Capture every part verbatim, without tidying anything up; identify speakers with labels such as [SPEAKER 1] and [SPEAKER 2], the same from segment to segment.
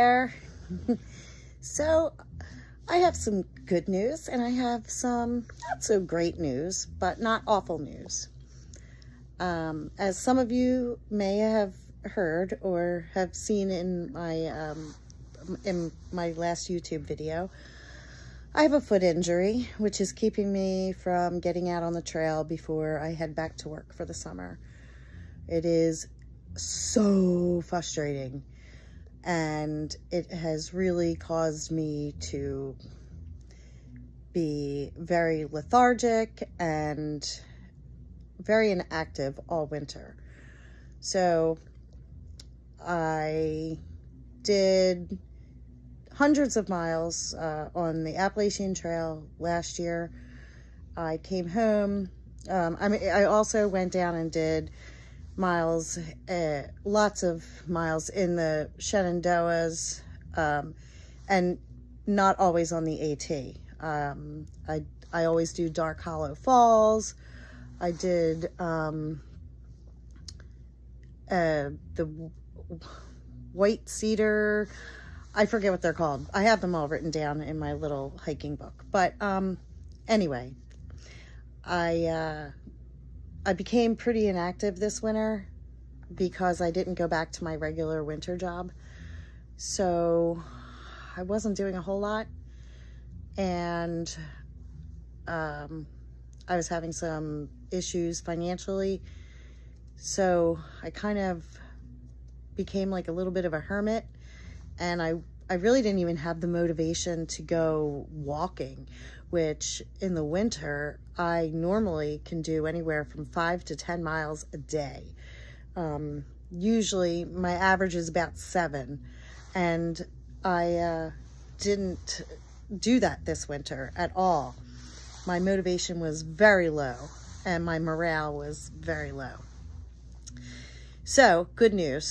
[SPEAKER 1] there. So I have some good news and I have some not so great news, but not awful news. Um, as some of you may have heard or have seen in my um, in my last YouTube video, I have a foot injury, which is keeping me from getting out on the trail before I head back to work for the summer. It is so frustrating, and it has really caused me to be very lethargic and very inactive all winter. So I did hundreds of miles uh, on the Appalachian Trail last year. I came home. Um, I mean, I also went down and did miles, uh, lots of miles in the Shenandoahs, um, and not always on the AT. Um, I, I always do Dark Hollow Falls. I did um, uh, the White Cedar. I forget what they're called. I have them all written down in my little hiking book. But um, anyway, I uh, I became pretty inactive this winter because I didn't go back to my regular winter job. So I wasn't doing a whole lot. And um, I was having some issues financially. So I kind of became like a little bit of a hermit. And I, I really didn't even have the motivation to go walking, which in the winter, I normally can do anywhere from five to ten miles a day. Um, usually my average is about seven. And I uh, didn't do that this winter at all. My motivation was very low and my morale was very low. So, good news.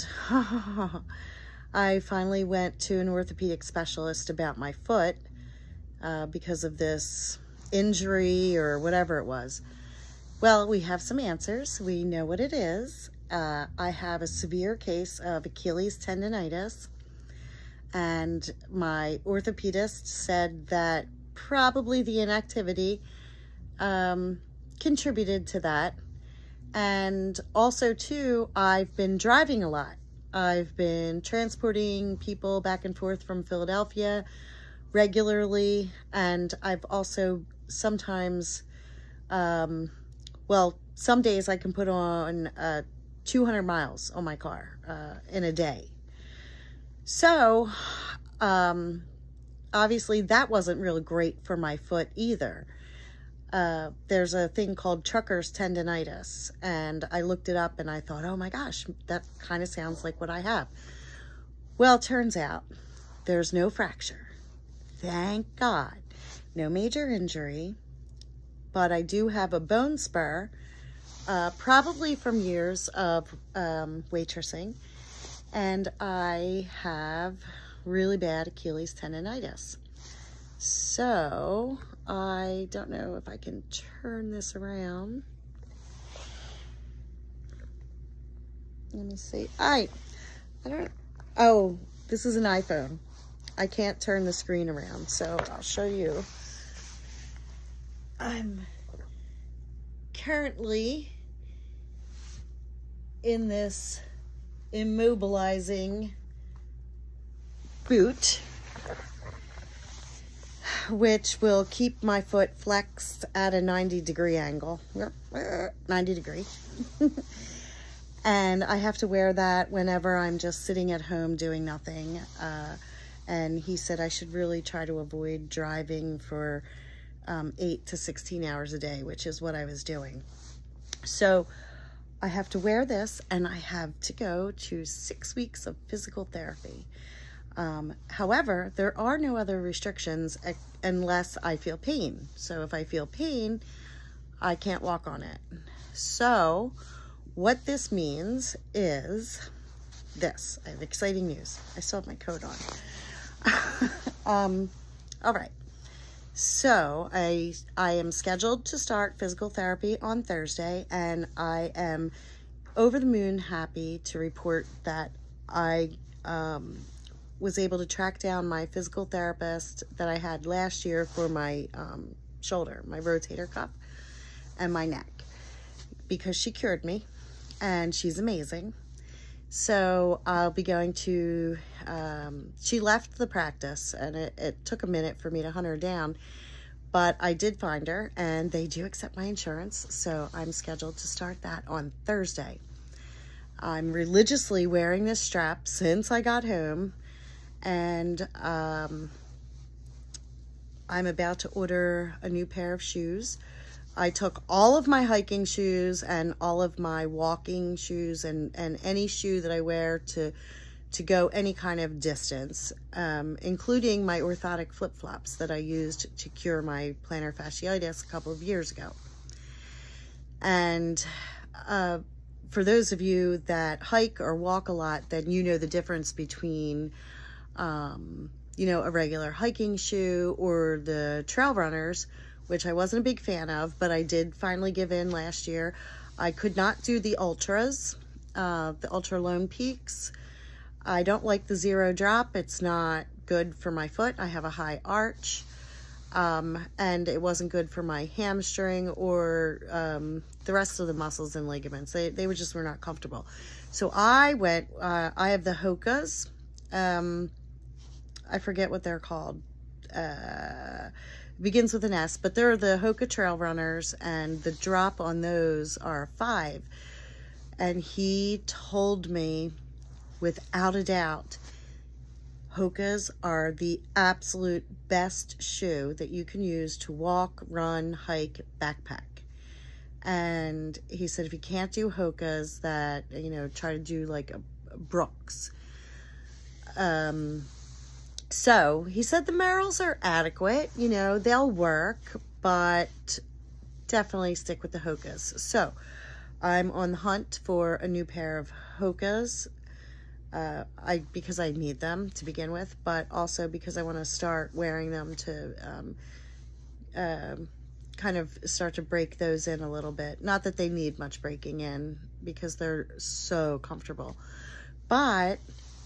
[SPEAKER 1] I finally went to an orthopedic specialist about my foot uh, because of this injury or whatever it was. Well, we have some answers. We know what it is. Uh, I have a severe case of Achilles tendonitis, and my orthopedist said that probably the inactivity um, contributed to that. And also, too, I've been driving a lot. I've been transporting people back and forth from Philadelphia regularly, and I've also sometimes, um, well, some days I can put on uh, two hundred miles on my car uh, in a day. So, um, obviously that wasn't really great for my foot either. Uh, there's a thing called trucker's tendonitis, and I looked it up and I thought, oh my gosh, that kind of sounds like what I have. Well, it turns out there's no fracture. Thank God. No major injury, but I do have a bone spur, uh, probably from years of um, waitressing, and I have really bad Achilles tendonitis. So I don't know if I can turn this around. Let me see. I, I don't, oh, this is an iPhone. I can't turn the screen around, so I'll show you. I'm currently in this immobilizing boot, which will keep my foot flexed at a ninety degree angle. ninety degree. And I have to wear that whenever I'm just sitting at home doing nothing. Uh, and he said I should really try to avoid driving for um, eight to sixteen hours a day, which is what I was doing. So I have to wear this, and I have to go to six weeks of physical therapy. Um, however, there are no other restrictions unless I feel pain. So if I feel pain, I can't walk on it. So what this means is this. I have exciting news. I still have my coat on. um, all right. So I, I am scheduled to start physical therapy on Thursday, and I am over the moon happy to report that I, um, was able to track down my physical therapist that I had last year for my um, shoulder, my rotator cuff, and my neck, because she cured me, and she's amazing. So I'll be going to, um, she left the practice, and it, it took a minute for me to hunt her down, but I did find her, and they do accept my insurance, so I'm scheduled to start that on Thursday. I'm religiously wearing this strap since I got home, and um, I'm about to order a new pair of shoes. I took all of my hiking shoes and all of my walking shoes and, and any shoe that I wear to to go any kind of distance, um, including my orthotic flip-flops that I used to cure my plantar fasciitis a couple of years ago. And uh, for those of you that hike or walk a lot, then you know the difference between um, you know, a regular hiking shoe or the trail runners, which I wasn't a big fan of, but I did finally give in last year. I could not do the ultras, uh, the Ultra Lone Peaks. I don't like the zero drop. It's not good for my foot. I have a high arch, um, and it wasn't good for my hamstring or um, the rest of the muscles and ligaments. They, they were just were not comfortable. So I went, uh, I have the Hokas. Um, I forget what they're called. Uh, begins with an S, but they're the Hoka Trail Runners, and the drop on those are five. And he told me, without a doubt, Hokas are the absolute best shoe that you can use to walk, run, hike, backpack. And he said if you can't do Hokas, that, you know, try to do like a, a Brooks. Um... So he said the Merrells are adequate, you know, they'll work, but definitely stick with the Hokas. So I'm on the hunt for a new pair of Hokas, uh, I because I need them to begin with, but also because I want to start wearing them to um, uh, kind of start to break those in a little bit. Not that they need much breaking in because they're so comfortable, but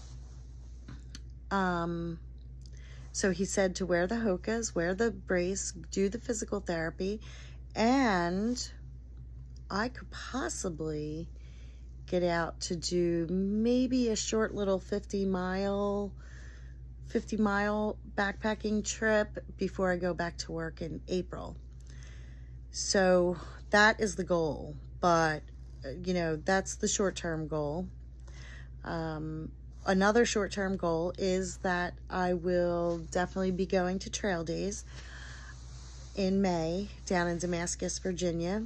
[SPEAKER 1] um. So he said to wear the Hokas, wear the brace, do the physical therapy, and I could possibly get out to do maybe a short little fifty mile backpacking trip before I go back to work in April. So that is the goal, but you know, that's the short-term goal. Um, Another short-term goal is that I will definitely be going to Trail Days in May down in Damascus, Virginia.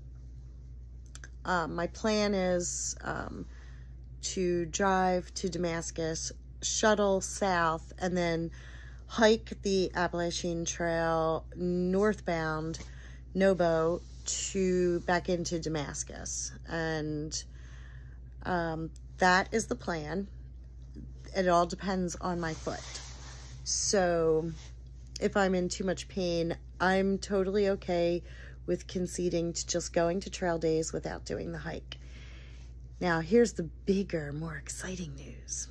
[SPEAKER 1] Um, my plan is um, to drive to Damascus, shuttle south, and then hike the Appalachian Trail northbound, Nobo, to back into Damascus. And um, that is the plan. It all depends on my foot. So if I'm in too much pain, I'm totally okay with conceding to just going to Trail Days without doing the hike. Now, here's the bigger, more exciting news.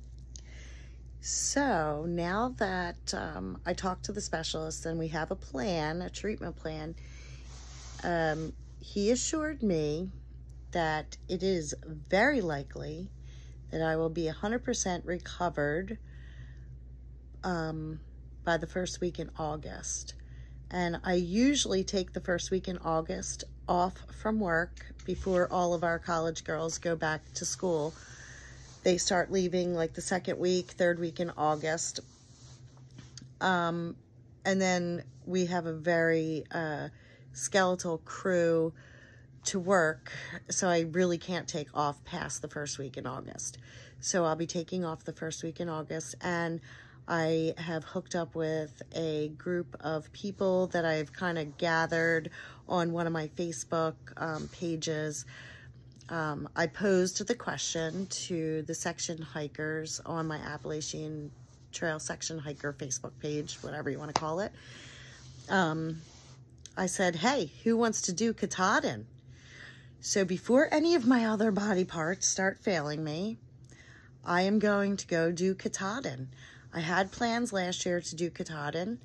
[SPEAKER 1] So now that um, I talked to the specialist and we have a plan, a treatment plan, um, he assured me that it is very likely that I will be one hundred percent recovered um, by the first week in August. And I usually take the first week in August off from work before all of our college girls go back to school. They start leaving like the second week, third week in August. Um, and then we have a very uh, skeletal crew to work, so I really can't take off past the first week in August. So I'll be taking off the first week in August, and I have hooked up with a group of people that I've kind of gathered on one of my Facebook um, pages. Um, I posed the question to the section hikers on my Appalachian Trail Section Hiker Facebook page, whatever you want to call it. Um, I said, hey, who wants to do Katahdin? So before any of my other body parts start failing me, I am going to go do Katahdin. I had plans last year to do Katahdin,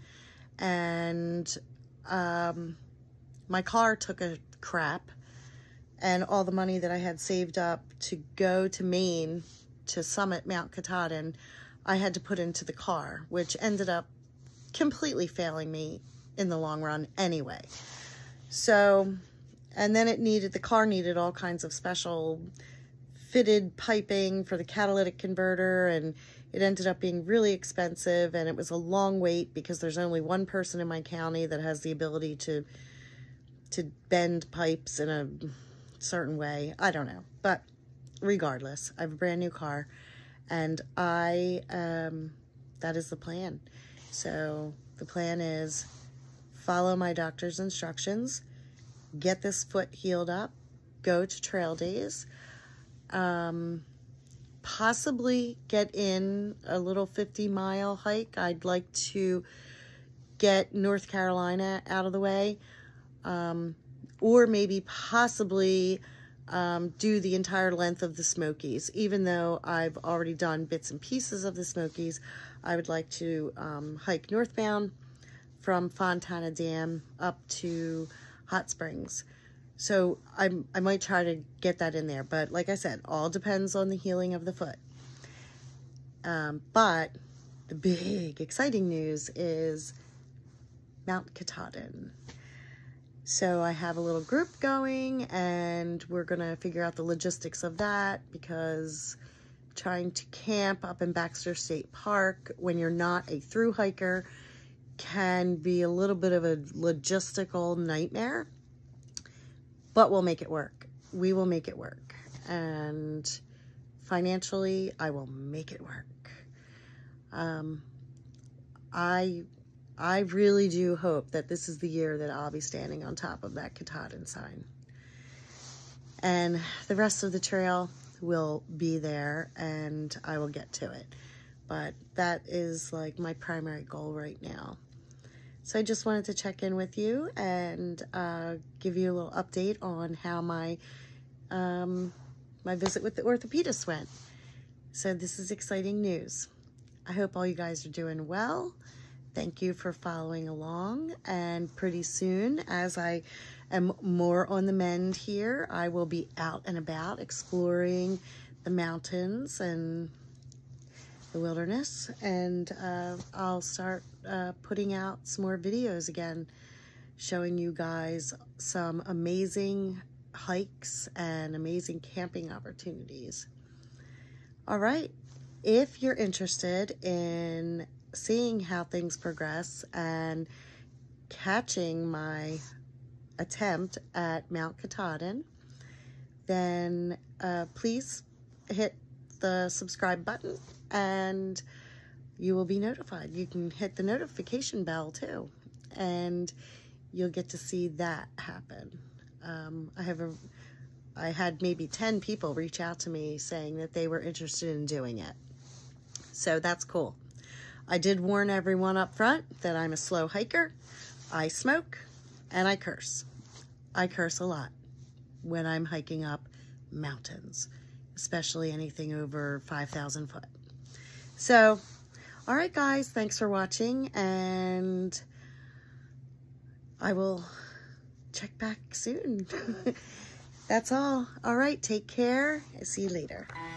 [SPEAKER 1] and um, my car took a crap, and all the money that I had saved up to go to Maine to summit Mount Katahdin, I had to put into the car, which ended up completely failing me in the long run anyway. So, and then it needed, the car needed all kinds of special fitted piping for the catalytic converter, and it ended up being really expensive, and it was a long wait because there's only one person in my county that has the ability to to bend pipes in a certain way. I don't know, but regardless, I have a brand new car, and I um that is the plan. So the plan is follow my doctor's instructions, get this foot healed up, go to trail days, um possibly get in a little fifty mile hike. I'd like to get North Carolina out of the way, um, or maybe possibly um, do the entire length of the Smokies. Even though I've already done bits and pieces of the Smokies, I would like to um, hike northbound from Fontana Dam up to Hot Springs. So I, I might try to get that in there. But like I said, all depends on the healing of the foot. Um, but the big exciting news is Mount Katahdin. So I have a little group going, and we're going to figure out the logistics of that, because trying to camp up in Baxter State Park when you're not a thru hiker can be a little bit of a logistical nightmare. But we'll make it work. We will make it work. And financially, I will make it work. Um, I, I really do hope that this is the year that I'll be standing on top of that Katahdin sign. And the rest of the trail will be there, and I will get to it. But that is like my primary goal right now. So I just wanted to check in with you and uh, give you a little update on how my um, my visit with the orthopedist went. So this is exciting news. I hope all you guys are doing well. Thank you for following along. And pretty soon, as I am more on the mend here, I will be out and about exploring the mountains and the wilderness, and uh, I'll start uh, putting out some more videos again, showing you guys some amazing hikes and amazing camping opportunities. All right, if you're interested in seeing how things progress and catching my attempt at Mount Katahdin, then uh, please hit the subscribe button, and you will be notified. You can hit the notification bell too, and you'll get to see that happen. Um, I have a, I had maybe ten people reach out to me saying that they were interested in doing it. So that's cool. I did warn everyone up front that I'm a slow hiker. I smoke and I curse. I curse a lot when I'm hiking up mountains, especially anything over five thousand foot. So, all right, guys, thanks for watching, and I will check back soon. That's all. All right, take care. See you later.